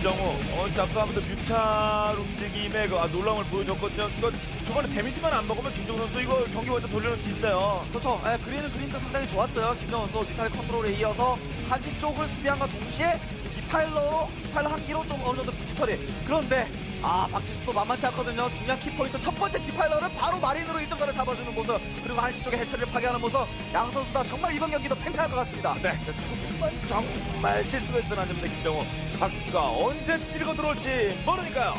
김정우. 아까 한번더 뮤탈 움직임에 놀라움을 보여줬거든요. 이거 초반에 데미지만 안 먹으면 김정우 선수 이거 경기 완전 돌려놓을 수 있어요. 그렇죠. 그린도 상당히 좋았어요. 김정은 선수 뮤탈 컨트롤에 이어서 한시 쪽을 수비한과 동시에 디파일러 한 기로 좀 어느 정도 빅터리. 그런데 박지수도 만만치 않거든요. 중요한 키포인트 첫 번째 디파일러를 바로 마린으로 1점차를 잡아주는 모습, 그리고 한시 쪽의 해처리를 파괴하는 모습. 양 선수 다 정말 이번 경기도 팽팽할 것 같습니다. 네, 정말 실수가 있어는 안 됩니다. 김정우. 박지수가 언제 찌르고 들어올지 모르니까요.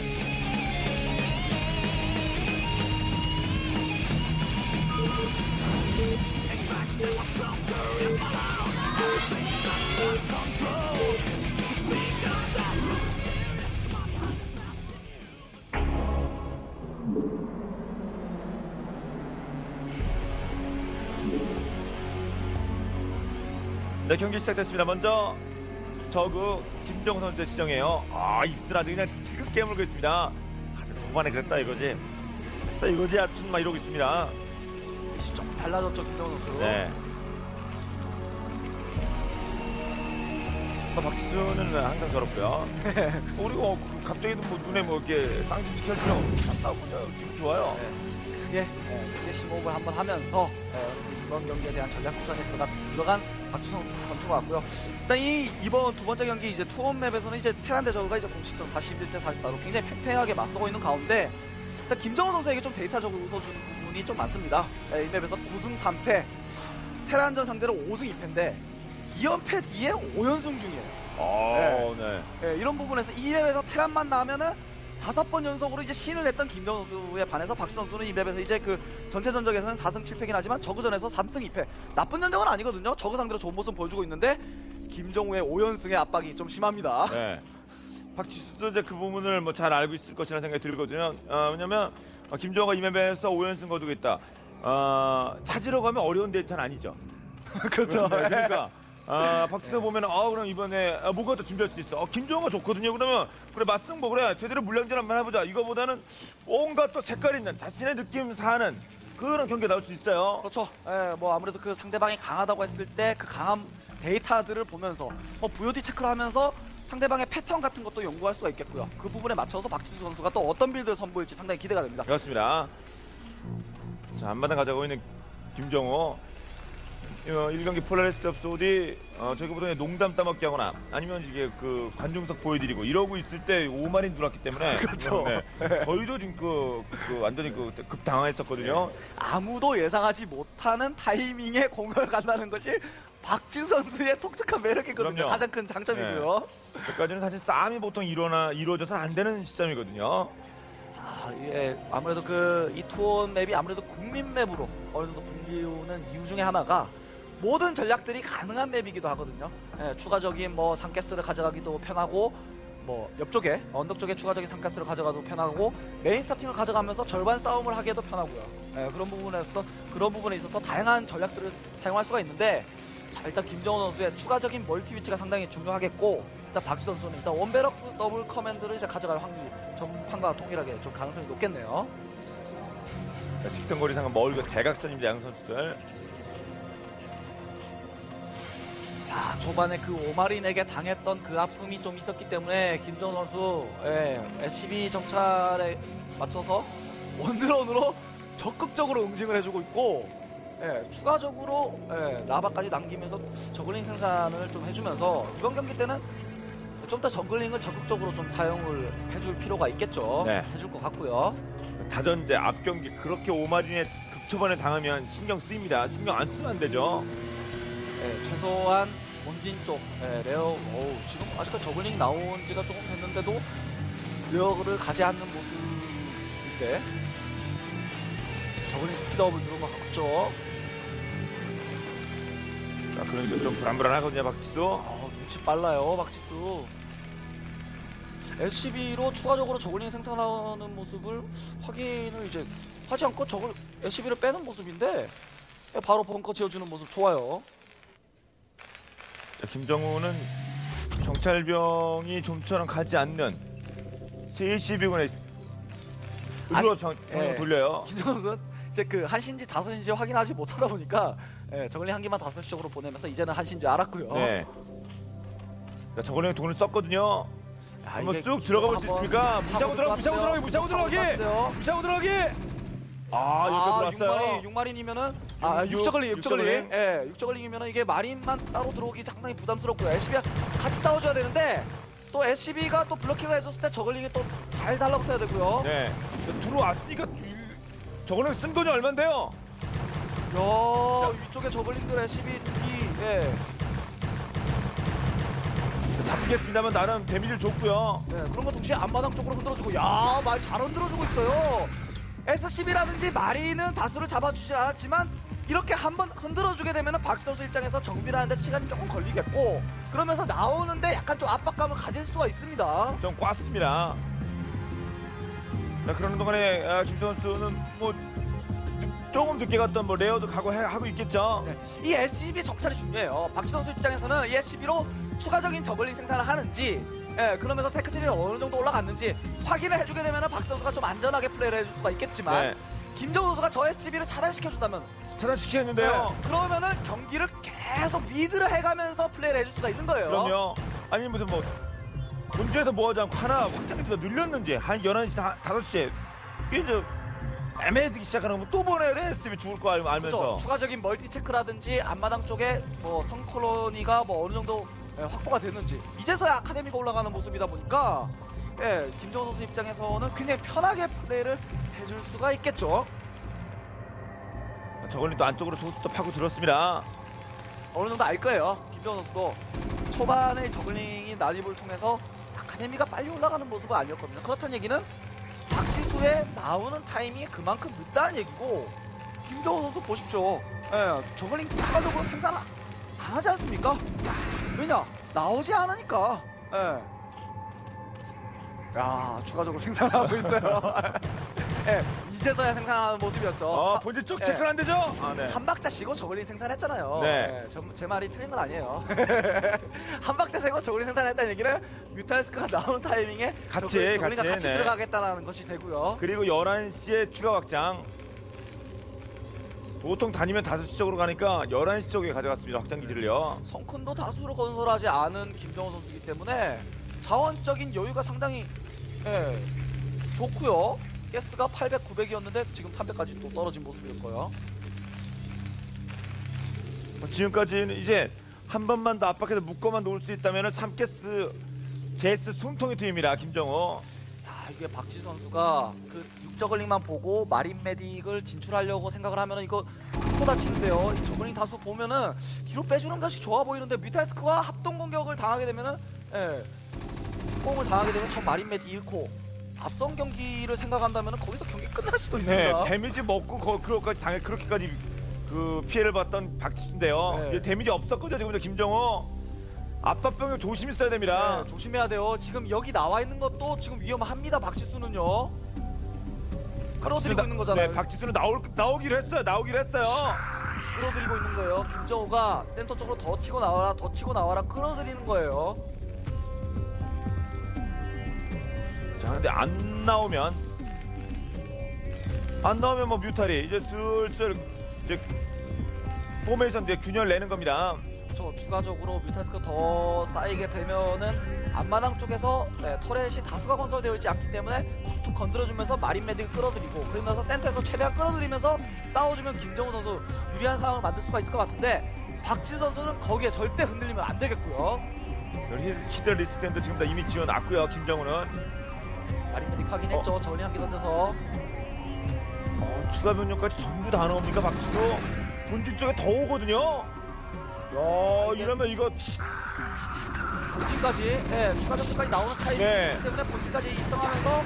네, 경기 시작됐습니다. 먼저 저그 김정우 선수의 지정이에요. 입술 아주 그냥 지극 깨물고 있습니다. 초반에 그랬다 이거지. 아픈 막 이러고 있습니다. 좀 달라졌죠, 김정은 선수. 네. 박지수는 항상 저렇고요. 그리고 갑자기 눈에 이렇게 쌍심시킬 필요 없고 기분 좋아요. 크게 심호흡을 한번 하면서 이번 경기에 대한 전략 구상에 들어간 박지수 선수가 같고요. 일단 이번 두 번째 경기 이제 투원 맵에서는 이제 테란 대 저그가 이제 공식전 41대 44로 굉장히 팽팽하게 맞서고 있는 가운데, 일단 김정은 선수에게 좀 데이터적으로 웃어주는 부분이 좀 많습니다. 이 맵에서 9승 3패, 테란전 상대로 5승 2패인데 2연패 뒤에 5연승 중이에요. 네. 이런 부분에서 이 맵에서 테란만 나오면은 5번 연속으로 이제 신을 냈던 김정은 선수에 반해서 박지수 선수는 이 맵에서 이제 그 전체 전적에서는 4승 7패긴 하지만 저그전에서 3승 2패. 나쁜 전적은 아니거든요. 저그 상대로 좋은 모습 보여주고 있는데 김정우의 5연승의 압박이 좀 심합니다. 네. 박지수도 이제 그 부분을 잘 알고 있을 것이라는 생각이 들거든요. 왜냐면 김정우가 이 맵에서 5연승 거두고 있다. 찾으러 가면 어려운 데이터는 아니죠. 그렇죠. 네, 그러니까 박지수 보면 그럼 이번에 뭐가 더 준비할 수 있어. 김정우가 좋거든요. 그러면 그래 맞승부 그래 제대로 물량전 한번 해보자. 이거보다는 뭔가 또 색깔 있는 자신의 느낌 사는 그런 경기가 나올 수 있어요. 그렇죠. 뭐 아무래도 그 상대방이 강하다고 했을 때 그 강한 데이터들을 보면서 VOD 체크를 하면서 상대방의 패턴 같은 것도 연구할 수가 있겠고요. 그 부분에 맞춰서 박지수 선수가 또 어떤 빌드를 선보일지 상당히 기대가 됩니다. 그렇습니다. 자, 앞마당 가져가고 있는 김정우. 1경기 폴라리스 업소디 저희가 보통 농담 따먹기 하거나 아니면 이게 그 관중석 보여드리고 이러고 있을 때 5마린 들어왔기 때문에 그렇죠. 저희도 지금 완전히 급 당황했었거든요. 아무도 예상하지 못하는 타이밍에 공을 간다는 것이 박지수 선수의 독특한 매력이거든요. 그럼요. 가장 큰 장점이고요. 여기까지는 사실 싸움이 보통 이루어져서는 안 되는 시점이거든요. 아무래도 이 투혼 맵이 아무래도 국민 맵으로 어느 정도 불리우는 이유 중에 하나가 모든 전략들이 가능한 맵이기도 하거든요. 추가적인 상가스를 가져가기도 편하고, 옆쪽에 언덕 쪽에 추가적인 상가스를 가져가도 편하고, 메인 스타팅을 가져가면서 절반 싸움을 하기에도 편하고요. 그런 부분에 있어서 다양한 전략들을 사용할 수가 있는데, 일단 김정우 선수의 추가적인 멀티 위치가 상당히 중요하겠고, 일단 박지수 선수는 일단 원베럭스 더블 커맨드를 이제 가져갈 확률이 전판과 동일하게 좀 가능성이 높겠네요. 자, 직선거리상은 멀고 대각선입니다. 양 선수들. 초반에 그 오마린에게 당했던 그 아픔이 좀 있었기 때문에 김정우 선수 SCB 정찰에 맞춰서 원드론으로 적극적으로 응징을 해주고 있고, 추가적으로 라바까지 남기면서 저글링 생산을 좀 해주면서 이번 경기 때는 좀 더 저글링을 적극적으로 좀 사용을 해줄 필요가 있겠죠. 네. 해줄 것 같고요. 다전제 앞경기 그렇게 오마린의 극초반에 당하면 신경 쓰입니다. 신경 안 쓰면 안 되죠. 최소한 본진 쪽 레어 지금 아직까지 저글링 나온 지가 조금 됐는데도 레어를 가지 않는 모습인데 저글링 스피드업을 누른 것 같죠. 자, 그러니까 좀 불안불안하거든요, 박지수. 눈치 빨라요, 박지수. LCB로 추가적으로 저글링 생산하는 모습을 확인을 이제 하지 않고 LCB를 빼는 모습인데 바로 벙커 지어주는 모습 좋아요. 자, 김정우는 정찰병이 좀처럼 가지 않는 3시 비군에 의도로 병력 돌려요. 김정우 선수는 이제 그 한신지 5신지 확인하지 못하다 보니까 저글링 한 개만 5시 쪽으로 보내면서 이제는 한신지 알았고요. 네. 자, 저글링 돈을 썼거든요. 한번 이게 쑥 들어가 볼 수 한번 있습니까? 무시하고 들어가기, 무시하고 들어가기! 무시하고 들어가기! 아, 여기 들어왔어요. 6마린이면은 육, 6저글링. 육저글링? 예, 6저글링이면은 이게 마린만 따로 들어오기 상당히 부담스럽고요. SCB가 같이 싸워줘야 되는데 또 SCB가 또 블로킹을 해줬을 때 저글링이 또 잘 달라붙어야 되고요. 네. 들어왔으니까 저거는 쓴 돈이 얼만데요? 야, 위쪽에 저글링들 SCB 두기, 예. 잡히겠습니다만 나름 데미지를 줬고요. 네, 그런 거 동시에 앞마당 쪽으로 흔들어주고, 야, 말 잘 흔들어주고 있어요. SCB라든지 마린은 다수를 잡아주지 않았지만 이렇게 한번 흔들어주게 되면 박 선수 입장에서 정비를 하는데 시간이 조금 걸리겠고, 그러면서 나오는데 약간 좀 압박감을 가질 수가 있습니다. 좀 꽉습니다. 자, 그러는 동안에 김태원 선수는 뭐 조금 늦게 갔던 뭐 레어도 하고 있겠죠. 네, 이 SCB 정찰이 중요해요. 박지 선수 입장에서는 이 SCB로 추가적인 저글링 생산을 하는지, 예, 그러면서 테크트리가 어느 정도 올라갔는지 확인을 해주게 되면 박 선수가 좀 안전하게 플레이를 해줄 수가 있겠지만, 네. 김정우 선수가 저 SCB를 차단시켜준다면, 차단시키겠는데요. 그러면은 경기를 계속 리드를 해가면서 플레이를 해줄 수가 있는 거예요. 그럼요. 아니 무슨 뭐 본주에서 뭐하지 않고 하나 확장기가 늘렸는지 한 11시, 5시에 이게 이제 애매해지기 시작하는 거면 또 보내야 돼. SCB 죽을 거 알면서. 그렇죠. 추가적인 멀티 체크라든지 앞마당 쪽에 뭐 성콜로니가 뭐 어느 정도 확보가 됐는지 이제서야 아카데미가 올라가는 모습이다 보니까, 예, 김정우 선수 입장에서는 굉장히 편하게 플레이를 해줄 수가 있겠죠. 저걸린 또 안쪽으로 소수도 파고 들었습니다. 어느 정도 알 거예요. 김정우 선수도 초반에 저글링이 난입을 통해서 아카데미가 빨리 올라가는 모습은 아니었거든요. 그렇다는 얘기는 박지수의 나오는 타이밍이 그만큼 늦다는 얘기고, 김정우 선수 보십시오. 예, 저글링 추가적으로 생산 안 하지 않습니까? 왜냐? 나오지 않으니까. 예. 야, 추가적으로 생산하고 있어요. 예, 이제서야 생산하는 모습이었죠. 본질 쪽 예. 체크는 안 되죠? 아, 네. 한 박자 쉬고 저글링 생산했잖아요. 네. 제 말이 틀린 건 아니에요. 한 박자 세고 저글링 생산했다는 얘기는 뮤탈스크가 나오는 타이밍에 같이, 저글링과 같이 네. 들어가겠다는 것이 되고요. 그리고 11시에 추가 확장. 보통 다니면 5시 쪽으로 가니까 11시 쪽에 가져갔습니다. 확장 기지를요. 성큰도 다수로 건설하지 않은 김정우 선수이기 때문에 자원적인 여유가 상당히, 예, 좋고요. 가스가 800, 900이었는데 지금 300까지 또 떨어진 모습이었고요. 지금까지는 이제 한 번만 더 압박해서 묶어만 놓을 수 있다면 3가스 게스 숨통이 트입니다. 김정우. 야, 이게 박지 선수가 그 육저글링만 보고 마린 메딕을 진출하려고 생각을 하면은 이거 쏟아치는데요. 이 저글링 다수 보면은 뒤로 빼주는 것이 좋아 보이는데 뮤탈스크와 합동 공격을 당하게 되면은, 예, 공을 당하게 되면 저 마린 메딕 잃고 앞선 경기를 생각한다면은 거기서 경기 끝날 수도 네, 있습니다. 데미지 먹고 그것까지 당해 그렇게까지 그 피해를 봤던 박지수인데요. 네. 이게 데미지 없었거든요. 지금 김정우. 압박 병력 조심히 써야 됩니다. 네, 조심해야 돼요. 지금 여기 나와 있는 것도 지금 위험합니다. 박지수는요. 끌어들이고 있는 거잖아요. 네, 박지수는 나오기로 했어요. 끌어들이고 있는 거예요. 김정우가 센터 쪽으로 더 치고 나와라, 더 치고 나와라, 끌어들이는 거예요. 자, 근데 안 나오면 뭐 뮤탈이 이제 슬슬 이제 포메이션 이제 균열 내는 겁니다. 저 추가적으로 뮤탈스크 더 쌓이게 되면은 앞마당 쪽에서, 네, 터렛이 다수가 건설되어 있지 않기 때문에 툭툭 건드려주면서 마린 메딕을 끌어들이고, 그러면서 센터에서 최대한 끌어들이면서 싸워주면 김정우 선수 유리한 상황을 만들 수가 있을 것 같은데, 박지수 선수는 거기에 절대 흔들리면 안 되겠고요. 히들 리스템도 지금 다 이미 지어놨고요. 김정우는 마린 메딕 확인했죠. 저울링 한개 던져서. 추가 변력까지 전부 다 나옵니까? 박지수 본진 쪽에 더 오거든요. 야, 이러면 이거 본진까지, 예, 추가 점수까지 나오는 타이밍이기 네. 때문에 본진까지 입성하면서,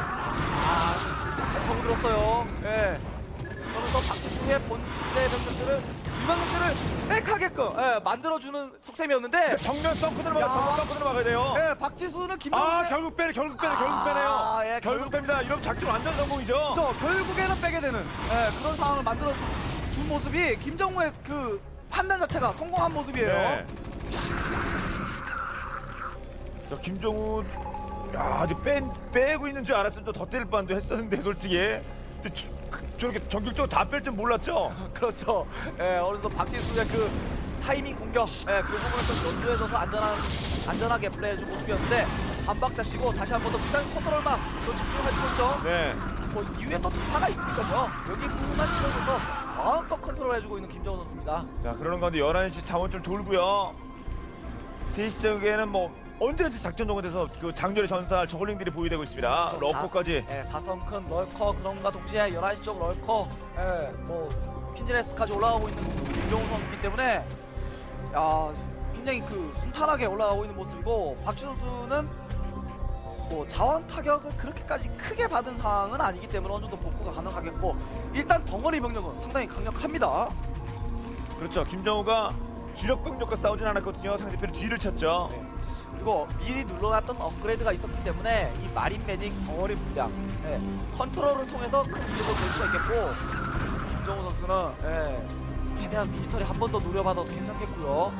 잘 파고들었어요. 예. 그러면서 박지수의 본대 병력들을, 주변력들을 빽하게끔, 예, 만들어주는 속셈이었는데, 정면 덩크들을 야. 정면 덩크들을 막아야 돼요. 예, 박지수는 김정우 결국 빼네요. 결국 빼네요. 예, 결국 뺍니다. 이러면 작전 완전 성공이죠. 결국에는 빼게 되는, 예, 그런 상황을 만들어 준 모습이 김정우의 그 판단 자체가 성공한 모습이에요. 네. 자, 김정우, 야, 이제 빼고 있는 줄 알았으면 더 때릴 뻔도 했었는데 솔직히. 근데 저렇게 전격적으로 다 뺄 줄 몰랐죠. 그렇죠. 예, 어느 정도 박지수의 그 타이밍 공격, 그 부분을 좀 연구해줘서 안전하게 플레이해준 모습이었는데 한 박자 쉬고 다시 한 번 더 무단 컨트롤만 더 집중할 수 있죠. 네. 뭐 이후에 또 투파가 있으니까요. 여기 부분만 신경써서 마음껏 컨트롤해주고 있는 김정우 선수입니다. 자, 그러는 가운데 11시 자원 좀 돌고요. 3시 쪽에는 뭐 언제든지 작전 동원돼서 그 장렬히 전사할 저글링들이 보유되고 있습니다. 러커까지. 4성큰 럴커 그런가 동시에 11시 쪽 럴커, 뭐 퀸즈레스까지 올라가고 있는 김정우 선수이기 때문에 굉장히 그 순탄하게 올라가고 있는 모습이고, 박지 선수는 뭐 자원 타격을 그렇게까지 크게 받은 상황은 아니기 때문에 어느 정도 복구가 가능하겠고, 일단 덩어리 병력은 상당히 강력합니다. 그렇죠. 김정우가 주력 병력과 싸우진 않았거든요. 상대편의 뒤를 쳤죠. 그리고 미리 눌러놨던 업그레이드가 있었기 때문에 이 마린 매직 덩어리 물량, 컨트롤을 통해서 큰 이득을 볼 수가 있겠고, 김정우 선수는 최대한 미리터리 한 번 더 노려봐도 괜찮겠고요.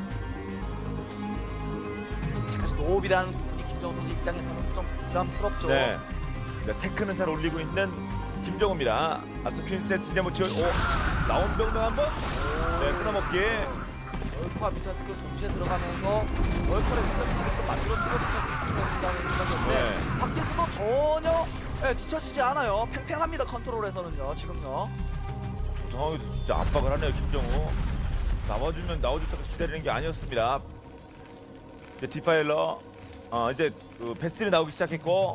아직까지 노업이라는 부분이 김정우 선수 입장에서는 좀 부담스럽죠. 네. 테크는 잘 올리고 있는 김정우입니다. 앞서 퀸세스 이제 뭐 나온 병력 한번 끊어먹기. 월커와 미터스크 동시에 들어가면서 월커를 미터스크를 만들어주고 뒤쳐진다는 생각이었는데, 박지수도 전혀 뒤쳐지지 않아요. 팽팽합니다. 컨트롤에서는요. 지금요. 상황에서 진짜 압박을 하네요. 김정우. 나와줄 때까지 기다리는 게 아니었습니다. 이제 디파일러 이제 그 베스를 나오기 시작했고,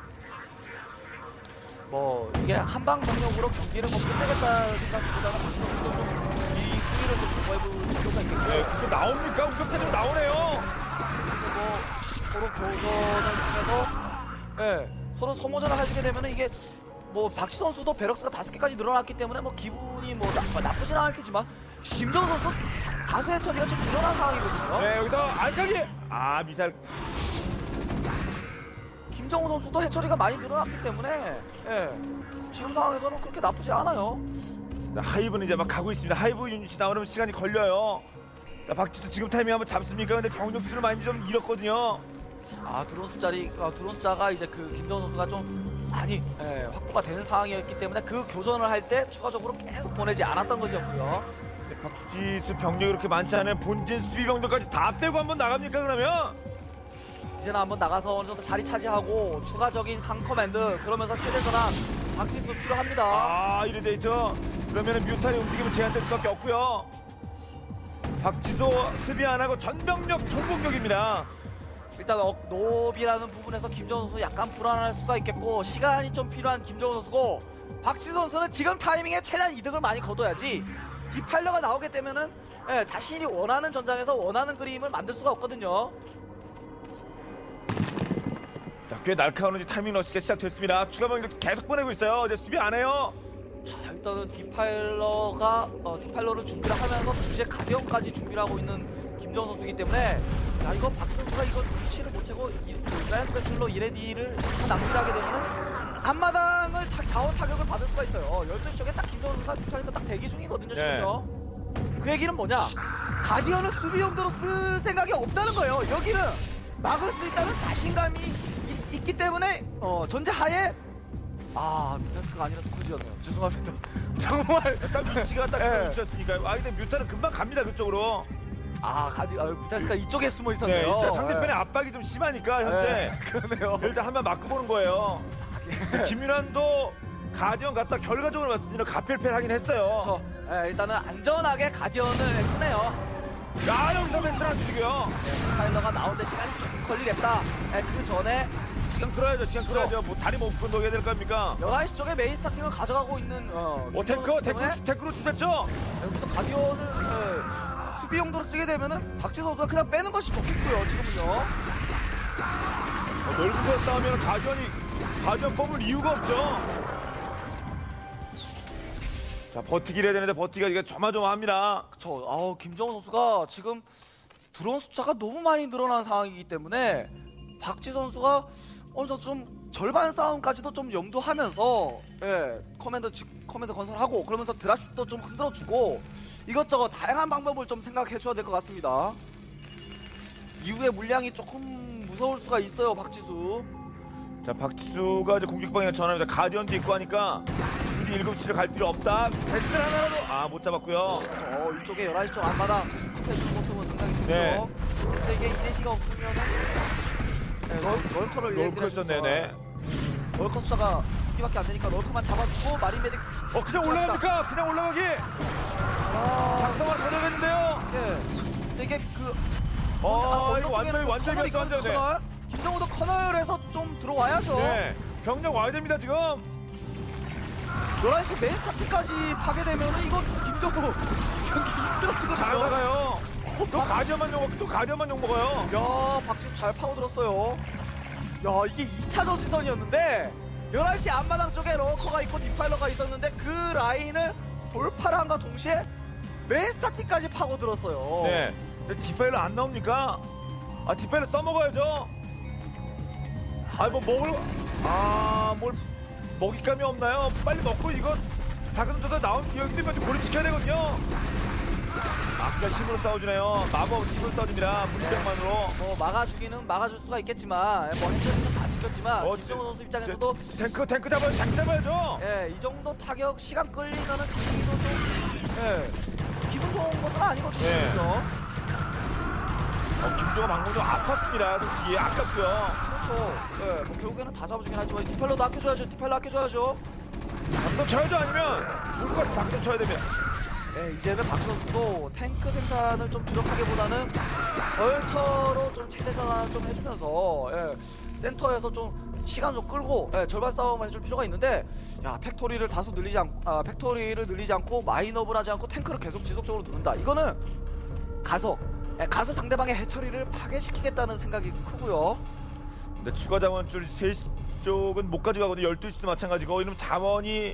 뭐 이게 한방 병력으로 경기를 뭐 끝내겠다는 생각보다는 박지수도 좀이 후위를 좀 공부해볼 필요가 있겠고요. 네, 그거 나옵니까? 우급패도 나오네요. 그래서 뭐 서로 교전을 통해서 서로 소모전을 하게 되면은 이게 뭐 박지 선수도 베럭스가 5개까지 늘어났기 때문에 뭐 기분이 뭐 나쁘진 않겠지만, 김정우 선수 다수 해처리가 좀 늘어난 상황이거든요. 네, 여기서 알까기. 미사일. 김정우 선수도 해처리가 많이 늘어났기 때문에 지금 상황에서는 그렇게 나쁘지 않아요. 자, 하이브는 이제 막 가고 있습니다. 하이브 유닛이 나오려면 시간이 걸려요. 자, 박지도 지금 타이밍 한번 잡습니까? 근데 병력 수를 많이 좀 잃었거든요. 드론 숫자가 이제 그 김정우 선수가 좀 많이 확보가 되는 상황이었기 때문에 그 교전을 할 때 추가적으로 계속 보내지 않았던 것이었고요. 박지수 병력이 그렇게 많지 않은 본진 수비 병력까지 다 빼고 한번 나갑니까 그러면? 이제는 한번 나가서 어느 정도 자리 차지하고 추가적인 상커맨드, 그러면서 체제 전환 박지수 필요합니다. 이래 돼 있죠. 그러면은 뮤탈의 움직임은 제한될 수밖에 없고요. 박지수 수비 안 하고 전병력 총공격입니다. 일단 노비라는 부분에서 김정우 선수 약간 불안할 수가 있겠고, 시간이 좀 필요한 김정우 선수고, 박지수 선수는 지금 타이밍에 최대한 이득을 많이 거둬야지 디파일러가 나오게 되면은 자신이 원하는 전장에서 원하는 그림을 만들 수가 없거든요. 자, 꽤 날카로운 타이밍 러시가 시작됐습니다. 추가 병력 계속 보내고 있어요. 이제 수비 안 해요. 자, 일단은 디파일러를 준비를 하면서 동시에 가디언까지 준비를 하고 있는 김정우 선수이기 때문에, 이거 박 선수가 이거 눈치를 못 채고 라이언스 배슬로 이레디를 낭비를 하게 되면은 앞마당을 자원 타격을 받을 수가 있어요. 12시 쪽에 딱 김정우 선수가 딱 대기 중이거든요, 지금요. 그 얘기는 뭐냐? 가디언을 수비 용도로 쓸 생각이 없다는 거예요. 여기는 막을 수 있다는 자신감이 있기 때문에 전제하에 뮤타스크가 아니라 스코지였네요. 죄송합니다. 정말 딱 위치가 딱 위치였으니까요. 근데 뮤타는 금방 갑니다 그쪽으로. 뮤타스크가 이쪽에 숨어 있었네요. 네, 상대편의 압박이 좀 심하니까 현재. 그러네요. 일단 한번 맞고 보는 거예요. 김윤환도 가디언 갔다 결과적으로 봤을 때는 가필패를 하긴 했어요. 일단은 안전하게 가디언을 쓰네요. 여기서 멘트를 안 주고요. 파일러가 나오는데 시간이 조금 걸리겠다. 그 전에 시간 끌어야죠. 뭐 다리 못 건너게 될 겁니까? 11시 쪽에 메인 스타팅을 가져가고 있는 테크로 죽였죠? 여기서 가디언을 수비 용도로 쓰게 되면은 박지 선수가 그냥 빼는 것이 좋겠고요. 지금은요. 넓은 곳 싸우면 가디언 뽑을 이유가 없죠. 자, 버티기를 해야 되는데 버티기가 이게 조마조마합니다. 김정우 선수가 지금 드론 숫자가 너무 많이 늘어난 상황이기 때문에 박지 선수가 어느 정도 좀 절반 싸움까지도 좀 염두하면서 커맨드 건설하고, 그러면서 드랍십도 좀 흔들어주고, 이것저것 다양한 방법을 좀 생각해줘야 될 것 같습니다. 이후에 물량이 조금 무서울 수가 있어요, 박지수. 자, 박지수가 이제 공격 방향 전환합니다. 가디언도 있고 하니까 굳이 7시를 갈 필요 없다. 베스트 하나라도 못 잡았고요. 이쪽에 11시 쪽 앞마당 해주고 네. 근데 이게 이네지가 없으면은 네, 럴커를 롤커 있었네요. 네. 럴커 숫자가 2개밖에 안 되니까 럴커만 잡아주고 마린 메딕 그냥 올라갑니까? 그냥 올라가기. 장성화 전역했는데요. 예. 근데 이게 그 이거 완전히 완전. 네. 커널? 김정우도 커널에서 좀 들어와야죠. 네. 병력 와야 됩니다 지금. 11시 메인 스타트까지 파괴되면은 이거 김정우 경기 힘들어지거든요. 잘 나가요. 또 가디언만 욕 먹어요. 야, 박지수 잘 파고들었어요. 야, 이게 2차 전지선이었는데 11시 앞마당 쪽에 러커가 있고 디파일러가 있었는데 그 라인을 돌파를 한과 동시에 메인 스타트까지 파고들었어요. 네. 근데 디파일러 안 나옵니까? 디파일러 써먹어야죠. 뭘 먹잇감이 없나요? 빨리 먹고 이거 다크선수가 나온 기억들까지 고립시켜야 되거든요. 그냥 힘으로 싸워주네요. 마법 힘으로 싸워줍니다. 물병만으로. 막아주기는 막아줄 수가 있겠지만 해처리는 다 지켰지만 김정우 선수 입장에서도 탱크 잡아야죠. 예, 이 정도 타격 시간 끌리면은 자기도 좀 기분 좋은 것은 아니거든요. 네. 그죠? 김종호 방금 좀 아팠습니다. 솔직히 아깝고요. 그렇죠. 예, 뭐 결국에는 다 잡아주긴 하지만 디팔러도 아껴줘야죠. 당점 쳐야죠. 아니면 죽을 것 같아. 당점 쳐야 됩니다. 예, 이제는 박 선수도 탱크 생산을 좀 주력하기보다는 벌처로 좀 체제 전환을 좀 해주면서 센터에서 좀 시간 좀 끌고 절반 싸움을 해줄 필요가 있는데 팩토리를 늘리지 않고 마인업을 하지 않고 탱크를 계속 지속적으로 누른다. 이거는 가서 상대방의 해처리를 파괴시키겠다는 생각이 크고요. 근데 추가 자원줄 3시 쪽은 못 가져가거든요. 12시도 마찬가지고. 이러면 자원이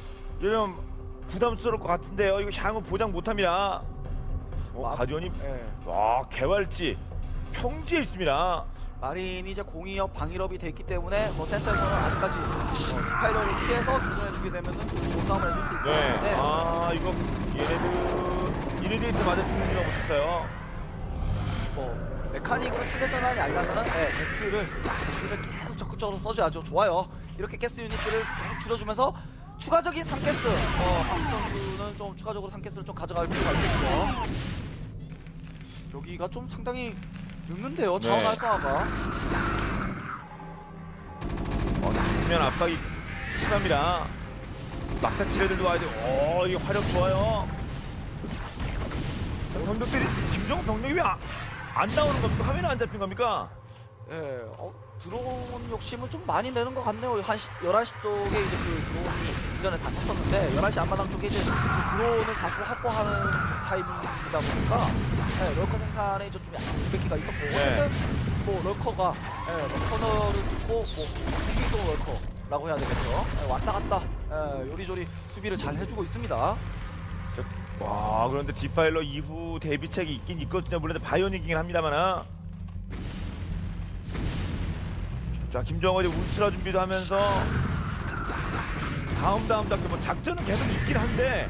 부담스러울 것 같은데요. 이거 향후 보장 못합니다. 가디언이 개활지 평지에 있습니다. 마린이 이제 공이업 방일업이 돼 있기 때문에 센터에서는 아직까지 디파일러를 피해서 교전해주게 되면은 좋은 싸움을 해줄 수 있을 것 같은데 이거 이레디에이트 맞아 죽는 줄 못했어요. 메카닉으로 체제 전환이 아니라면은 가스를 계속 적극적으로 써줘야죠. 좋아요. 이렇게 가스 유닛들을 계속 줄여주면서 추가적인 3가스 박수 선수는 좀 추가적으로 3가스를 좀 가져갈 필요가 있겠죠. 여기가 좀 상당히 늦는데요. 자원 활성화가. 정면 압박이 심합니다. 막타 치레들도 와야 돼요. 이게 화력 좋아요. 병력들이 김정우 병력이 왜 안 나오는 겁니까? 화면에 안 잡힌 겁니까? 드론 욕심을 좀 많이 내는 것 같네요. 11시 쪽에 이제 그 드론이 이전에 다 쳤었는데 11시 앞마당 쪽에 이제 그 드론을 다수 확보하는 타입이다 보니까 럴커 생산에 좀 약간 공백기가 있었고 어쨌든 럴커가 커널을 듣고 공기동 럴커라고 해야 되겠죠. 왔다 갔다 요리조리 수비를 잘 해주고 있습니다. 그런데 디파일러 이후 대비책이 있긴 있거든요. 물론 바이오닉이긴 합니다만. 자, 김정은이 울트라 준비도 하면서 다음 작전은 계속 있긴 한데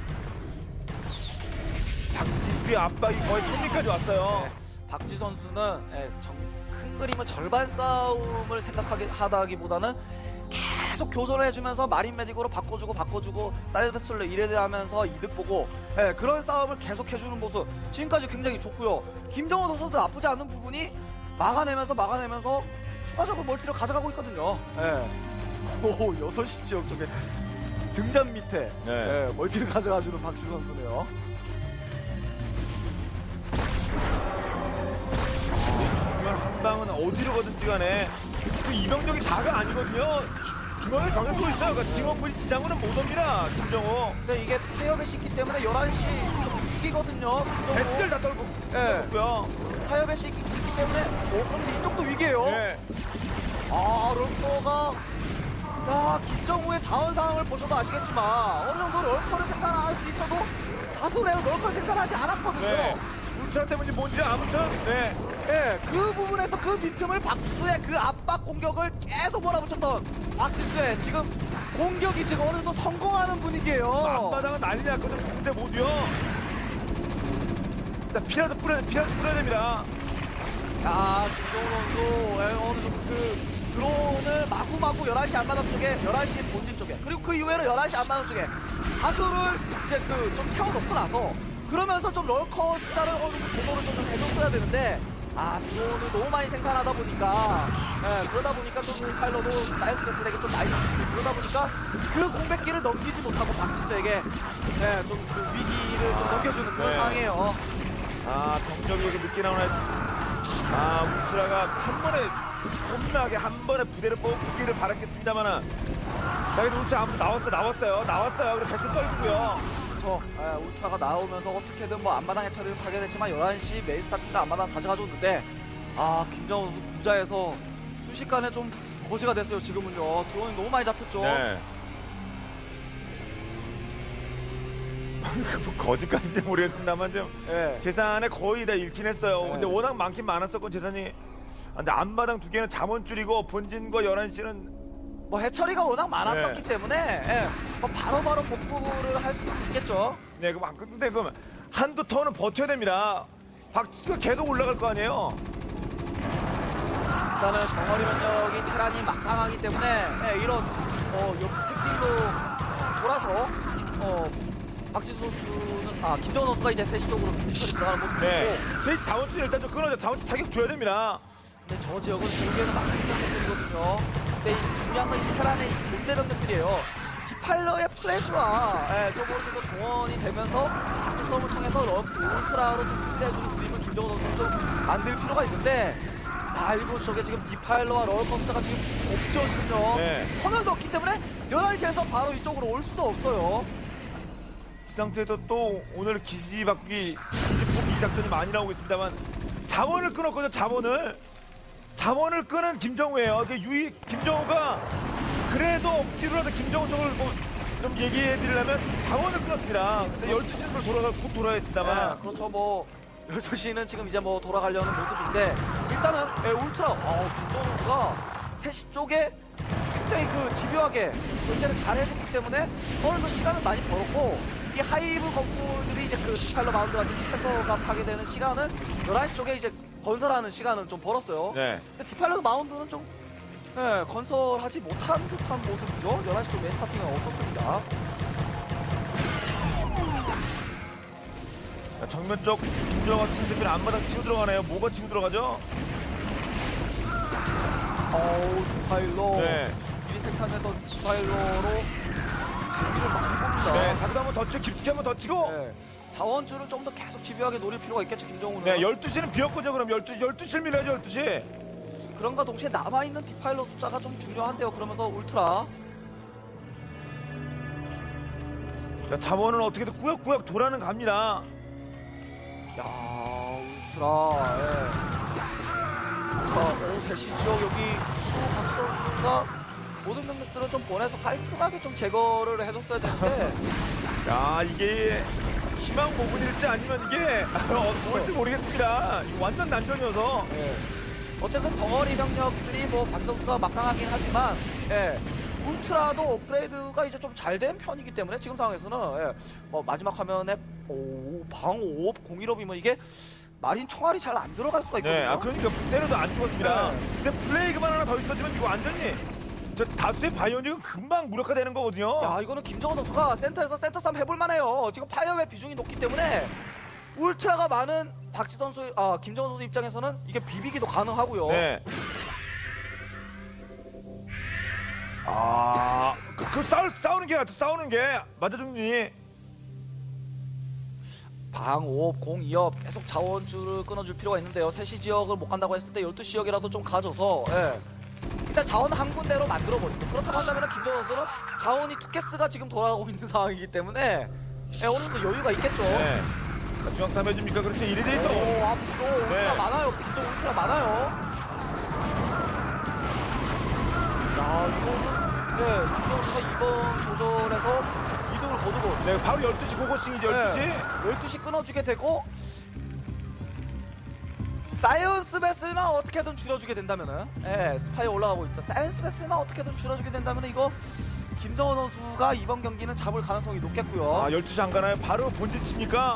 박지수의 압박이 거의 천리까지 왔어요. 박지 선수는 큰 그림은 절반 싸움을 하다기보다는 계속 교전을 해주면서 마린 메딕으로 바꿔주고 사이드패스를 이레드 하면서 이득 보고 그런 싸움을 계속 해주는 모습 지금까지 굉장히 좋고요. 김정우 선수도 나쁘지 않은 부분이 막아내면서 추가적으로 멀티를 가져가고 있거든요. 6시 지역 쪽에 등잔 밑에 멀티를 가져가주는 박지 선수네요. 정말 한 방은 어디로 가든지 간에 이병력이 다가 아니거든요. 중앙에 병력 또 있어요. 그러니까 증원군이 지상으로는 못 옵니다. 김정우. 근데 이게 타협의 시기 때문에 11시 좀 위기거든요. 배스들 다 떨고 있고요. 타협의 시기 때문에 그런데 이쪽도 위기예요. 럴커가 김정우의 자원 상황을 보셔도 아시겠지만 어느 정도 럴커를 생산할 수 있어도 다수의 럴커를 생산하지 않았거든요. 울트라 때문인지 뭔지 아무튼 그 부분에서 그 빈틈을 박지수의 그 압박 공격을 계속 몰아붙였던 박지수의 지금 공격이 지금 어느 정도 성공하는 분위기예요. 앞바닥은 난리 났거든. 근데 못이요. 피라도 뿌려야 됩니다. 김정우 선수 어느 정도 그 드론을 마구마구 11시 앞마당 쪽에 11시 본진 쪽에 그리고 그 이후에는 11시 앞마당 쪽에 다수를 이제 좀 채워놓고 나서 그러면서 좀 럴커 숫자를 어느 정도 조절을 좀 해줬어야 되는데 드론을 너무 많이 생산하다 보니까 그러다 보니까 좀 파일럿도 사이언스 베슬에게 좀 많이 잡히고 그러다 보니까 그 공백기를 넘기지 못하고 박진수에게 좀 그 위기를 좀 넘겨주는 그런 네. 상황이에요. 병력이 이렇게 늦게 나오네. 울트라가 한 번에 겁나게 한 번에 부대를 뽑기를 바랐겠습니다만은 자, 그래도 울트라 아무튼 나왔어요. 그래 계속 떨고요. 그렇죠. 울트라가 나오면서 어떻게든 뭐 앞마당 해처리를 파괴됐지만 11시 메인 스타팅도 앞마당 가져가줬는데 김정은 선수 부자에서 순식간에 좀 거지가 됐어요. 지금은요. 드론이 너무 많이 잡혔죠. 네. 거짓까지는 모르겠습니다만 좀 예. 재산에 거의 다 잃긴 했어요. 네. 근데 워낙 많긴 많았었고 재산이. 근데 앞마당 두 개는 자원줄이고 본진과 11시는 뭐 해처리가 워낙 많았었기 네. 때문에 뭐 바로바로 복구를 할 수 있겠죠. 네, 근데 그럼 한두 턴은 버텨야 됩니다. 박수가 계속 올라갈 거 아니에요. 일단은 덩어리 면역이 테란이 막강하기 때문에 이런 새끼로 돌아서 박지수 선수는 김정은 선수가 이제 세시 쪽으로 피처리 들어가는 모습 네. 보고 제 자원줄 일단 좀 끊어져. 자원줄 타격 줘야 됩니다. 근데 저 지역은 결국에는 막힌 병력들이거든요. 근데 이 중요한 건 이 테란의 이 본대 병력들이에요. 디파일러의 플래그와 좀 어느 정도 동원이 되면서 다크 싸움을 통해서 울트라로 좀 승리해주는 그림을 김정은 선수는 좀 만들 필요가 있는데 일곱 쪽에 지금 디파일러와 롤커스터가 지금 없죠 지금요. 네. 터널도 없기 때문에 11시에서 바로 이쪽으로 올 수도 없어요. 이 상태에서 또 오늘 기지 바꾸기, 기지 포기 작전이 많이 나오고 있습니다만 자원을 끊었거든요. 자원을 끄는 김정우예요. 김정우가 그래도 억지로라도 김정우 쪽을 좀 얘기해 드리려면 자원을 끊었습니다. 근데 12시는 곧 돌아가겠습니다만. 그렇죠. 뭐 12시는 지금 이제 뭐 돌아가려는 모습인데 일단은 울트라 김정우 선수가 3시 쪽에 굉장히 그 집요하게 견제를 잘 해줬기 때문에 어느 정도 시간을 많이 벌었고 이 하이브 건물들이 이제 그 스파일러 마운드라든지 챔버가 파괴되는 시간을 11시 쪽에 이제 건설하는 시간을 좀 벌었어요. 네. 근데 디파일러 마운드는 좀 건설하지 못한 듯한 모습이죠. 11시 쪽 메인 스타팅은 없었습니다. 정면 쪽 김정우 같은 선수들이 앞마당 치고 들어가네요. 뭐가 치고 들어가죠? 디파일러. 네. 미리 생산했던 디파일러로 재미를 많이 봅니다. 네. 다시 한번 더 치고 깊숙이 한번 더 치고. 네. 자원줄을 좀 더 계속 집요하게 노릴 필요가 있겠죠, 김정우는. 네. 12시는 비었거든요. 그럼 12시를 밀어야죠. 12시. 그런가 동시에 남아있는 디파일러 숫자가 좀 중요한데요. 그러면서 울트라. 자, 자원은 어떻게든 꾸역꾸역 돌아는 갑니다. 야, 울트라. 울트라. 세시 지역 여기 박 선수가 모든 병력들을 좀 보내서 깔끔하게 좀 제거를 해줬어야 되는데. 야, 이게 희망 고문일지 아니면 이게 뭘지 모르겠습니다. 이거 완전 난전이어서. 어쨌든 덩어리 병력들이 뭐 박 선수가 막강하긴 하지만 울트라도 업그레이드가 이제 좀 잘 된 편이기 때문에 지금 상황에서는 뭐 마지막 화면에 방호 015이면 이게 마린 총알이 잘 안 들어갈 수가 있거든요. 네, 그러니까 때려도 안 죽었습니다. 네. 근데 플레이그만 하나 더 있었지만 이거 완전히 저 다수의 바이오닉은 금방 무력화되는 거거든요. 야, 이거는 김정은 선수가 센터에서 센터 싸움 해볼 만해요. 지금 파이어웨어 비중이 높기 때문에 울트라가 많은 박지 선수, 김정은 선수 입장에서는 이게 비비기도 가능하고요. 네. 싸우는 게 낫다. 싸우는 게 맞아 죽니? 방업, 공이업 계속 자원줄을 끊어줄 필요가 있는데요. 3시 지역을 못 간다고 했을 때 12시 지역이라도 좀 가져서 일단 자원 한 군데로 만들어버리고 그렇다고 한다면 김정은 선수는 자원이 투캐스가 지금 돌아가고 있는 상황이기 때문에 어느 정도 여유가 있겠죠. 네. 중앙 3 해줍니까? 그렇지. 1위 데이터. 앞으로 울트라 많아요. 김정은 울트라 많아요. 야, 이거는 김정은 선수가 이번 조절에서 이득을 거두고 네, 바로 12시 고고싱이죠. 12시. 12시 끊어주게 되고 사이언스 베슬만 어떻게든 줄여주게 된다면은 스파이 올라가고 있죠. 사이언스 베슬만 어떻게든 줄여주게 된다면은 이거 김정은 선수가 이번 경기는 잡을 가능성이 높겠고요. 12시 안 가나요? 바로 본진 칩니까?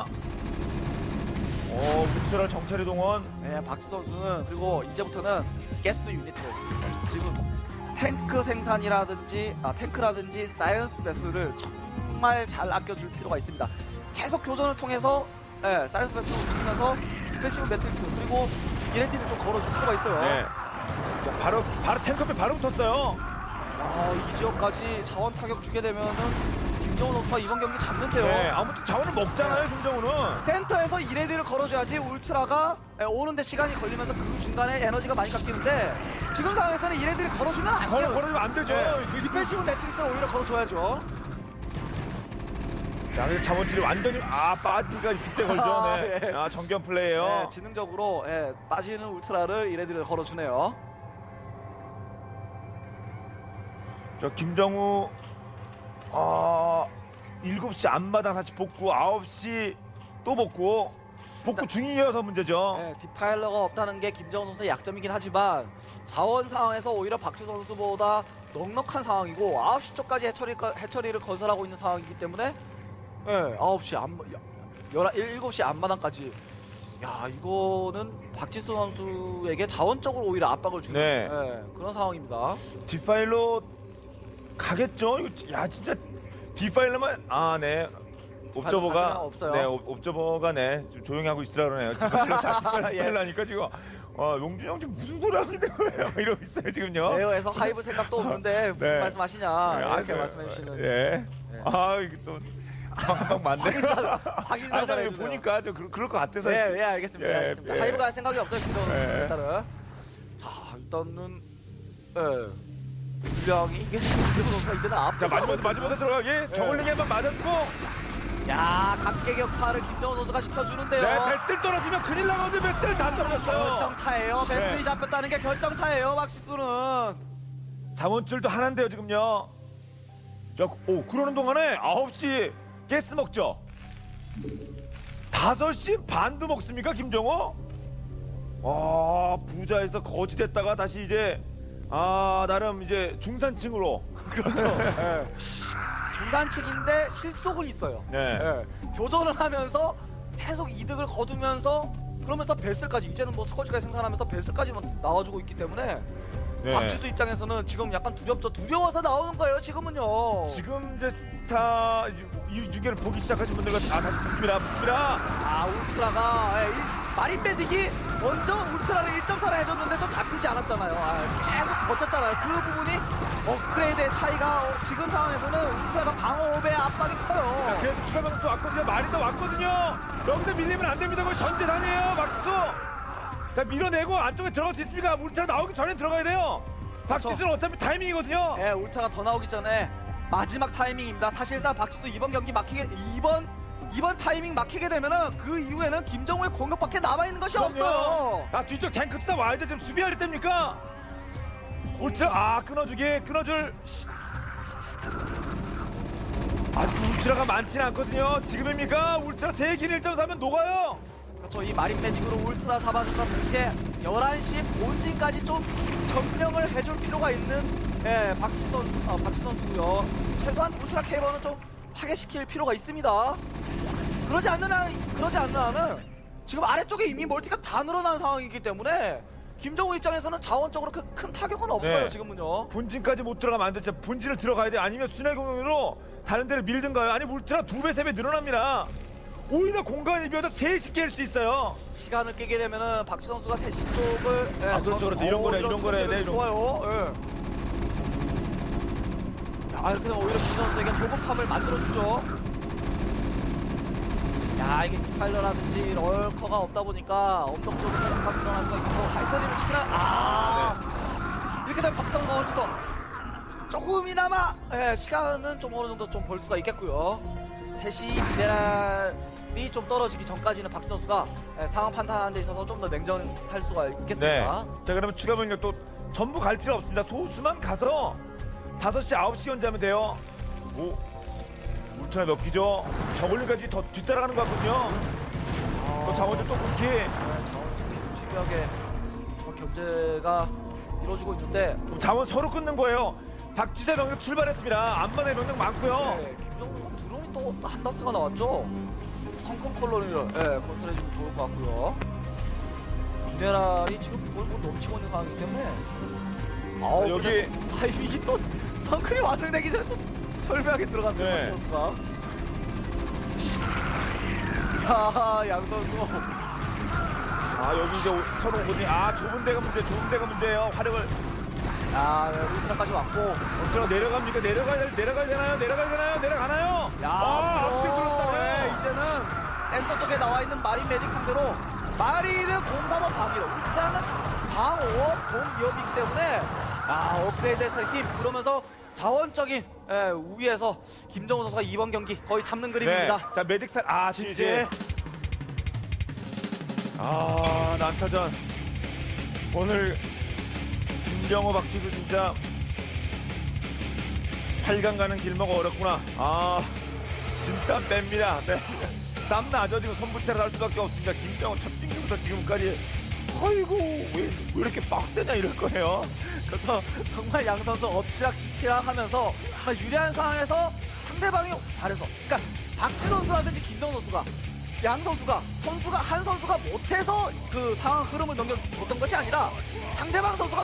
울트라 정찰의 동원. 박주 선수는 그리고 이제부터는 가스 유닛을 지금 탱크 생산이라든지 탱크라든지 사이언스 베슬을 정말 잘 아껴줄 필요가 있습니다. 계속 교전을 통해서 예, 사이언스 패스를 움직이면서 디펜시브 매트릭스 그리고 이레디를 좀 걸어줄 필요가 있어요. 네. 자, 바로 탱크업에 바로 붙었어요. 이 지역까지 자원 타격 주게 되면은 김정은 선수가 이번 경기 잡는데요. 네, 아무튼 자원을 먹잖아요, 김정우는. 센터에서 이레디를 걸어줘야지 울트라가 오는데 시간이 걸리면서 그 중간에 에너지가 많이 깎이는데 지금 상황에서는 이레디를 걸어주면 안 돼요. 걸어주면 안 되죠. 그 디펜시브 매트릭스를 오히려 걸어줘야죠. 자, 그래서 자원줄이 완전히 빠지니까 그때 걸죠. 네. 예. 정견 플레이예요. 네, 지능적으로 빠지는 울트라를 이레디를 걸어주네요. 저 김정우 7시 앞마당 다시 복구, 9시 또 복구 중이어서 문제죠. 네, 디파일러가 없다는 게 김정은 선수의 약점이긴 하지만 자원 상황에서 오히려 박주 선수보다 넉넉한 상황이고 9시 쪽까지 해처리를 건설하고 있는 상황이기 때문에 9시 7시 앞마당까지 이거는 박지수 선수에게 자원적으로 오히려 압박을 주는 네. 그런 상황입니다. 디파일러 가겠죠? 이거 진짜 디파일러만 네. 옵저버가 없어요. 네, 옵저버가 좀 조용히 하고 있으라 그러네요. 디파일러니까 지금 용준형 지금 무슨 소리 하고 있는 거예요? 이러고 있어요 지금요. 에어에서 하이브 생각도 없는데 무슨 네. 말씀하시냐 이렇게 말씀해 주시는. 예. 이게 또 맞네. 확인 사살 해주네요. 보니까 좀 그럴 것 같아서. 네, 알겠습니다. 알겠습니다. 예. 하이브가 할 생각이 없어요, 김정은 선수 예. 일단은. 자, 일단은 분량이 이게 김정은 선수가 이제는 앞서. 자, 마지막에 들어가기. 저글링에만 맞았고. 각계격파를 김정은 선수가 시켜주는데요. 네, 베스를 떨어지면 큰일 나거든요. 베스를 다 떨어졌어요. 결정타예요. 베스이 잡혔다는 게 결정타예요, 박시수는. 자원줄도 하나인데요, 지금요. 자, 그러는 동안에 9시 가스 먹죠. 5시 반도 먹습니까, 김정호? 부자에서 거지 됐다가 다시 이제 나름 이제 중산층으로. 그렇죠. 중산층인데 실속은 있어요. 네. 교전을 하면서 계속 이득을 거두면서 그러면서 베슬까지 이제는 뭐 스쿼지까지 생산하면서 베슬까지 나와주고 있기 때문에 네. 박지수 입장에서는 지금 약간 두려워서 나오는 거예요. 지금은요. 지금 이제 스타 이 주계를 보기 시작하신 분들과 다시 붙습니다. 울트라가 마린 메딕이 먼저 울트라를 1.4를 해줬는데 또 잡히지 않았잖아요. 계속 버텼잖아요. 그 부분이 업그레이드의 차이가 지금 상황에서는 울트라가 방어업의 압박이 커요. 그래도 추가방은 또 왔거든요. 마린도 왔거든요. 여기서 밀리면 안 됩니다. 거의 전재단이에요. 박지수. 자, 밀어내고 안쪽에 들어갈 수 있습니까? 울트라 나오기 전에 들어가야 돼요. 박지수는 어차피 타이밍이거든요. 울트라가 더 나오기 전에 마지막 타이밍입니다. 사실상 박지수 이번 경기 이번 타이밍 막히게 되면은 그 이후에는 김정우의 공격밖에 남아있는 것이 없어요. 뒤쪽 탱크 투다 와야 돼. 지금 수비할 때입니까? 울트라 끊어줄. 아직 울트라가 많지는 않거든요. 지금입니까? 울트라 3긴 1.4면 녹아요. 그렇죠. 이 마린 매직으로 울트라 잡아준다 동시에 11시 본진까지 좀 점령을 해줄 필요가 있는 박지수 선수고요. 최소한 울트라 케이버는 좀 파괴시킬 필요가 있습니다. 그러지 않는 한은 지금 아래쪽에 이미 멀티가 다 늘어난 상황이기 때문에 김정우 입장에서는 자원적으로 큰 타격은 없어요. 네. 지금은요. 본진까지 못 들어가면 안 돼. 진짜 본진을 들어가야 돼. 아니면 순회공으로 다른 데를 밀든가요. 아니 울트라 2배 3배 늘어납니다. 오히려 공간이 비어서 3시 깰 수 있어요. 시간을 깨게 되면은 박지 선수가 3시 쪽을 그렇죠. 이런 거래. 좋아요. 이렇게 되면 오히려 김 선수에게 조급함을 만들어주죠. 이게 디파일러라든지 럴커가 없다 보니까 엄동적으로 생각하기 일어날 수가 있고 하이터님을 치면 이렇게 되면 박성호 선수도 조금이나마 시간은 좀 어느 정도 좀 벌 수가 있겠고요. 3시 미네랄이 좀 떨어지기 전까지는 박지 선수가 상황 판단하는 데 있어서 좀 더 냉정할 수가 있겠습니다. 네. 자, 그러면 추가 병력 또 전부 갈 필요 없습니다. 소수만 가서 5시 9시 연주하면 돼요. 울트라 몇 기죠? 저글링까지 더 뒤따라가는 것 같거든요. 또 자원들 또 끊기. 자원 집요하게 견제가 이루어지고 있는데 자원 서로 끊는 거예요. 박지세 병력 출발했습니다. 안만의 병력 많고요. 김정우 드론이 또 한다스가 나왔죠. 성큰 콜로니를 건설해주면 좋을 것 같고요. 미네랄이 지금 골골 넘치고 있는 상황이기 때문에 여기 타이밍이 또 성큰이 완성되기 전에 또 절묘하게 들어갔어요. 네. 선수가. 양 선수. 여기 이제 서로 오거든요. 좁은 데가 문제예요. 화력을. 울트라까지 왔고. 내려갑니까? 내려가나요? 앞뒤 둘러싸고요. 이제는 센터 쪽에 나와 있는 마린 메딕 상대로 마린은 공사번 방위로, 울트라는 방어, 공기업이기 때문에 업그레이드해서 힘, 그러면서 자원적인 우위에서 김정우 선수가 이번 경기 거의 잡는 그림입니다. 네. 자, 메딕살 지지. 난타전. 오늘 김정호 박지수 진짜 8강 가는 길목 어렵구나. 진짜 뺍니다. 네. 땀나죠. 지금 손부채를 할 수밖에 없습니다. 김정호 첫 경기부터 지금까지 왜 이렇게 빡세냐 이럴 거예요. 그래서 정말 양 선수 엎치락 하면서 정말 유리한 상황에서 상대방이 잘해서, 그러니까 박지 선수라든지 김정우 선수가, 양 선수가 한 선수가 못해서 그 상황 흐름을 넘겨줬던 것이 아니라 상대방 선수가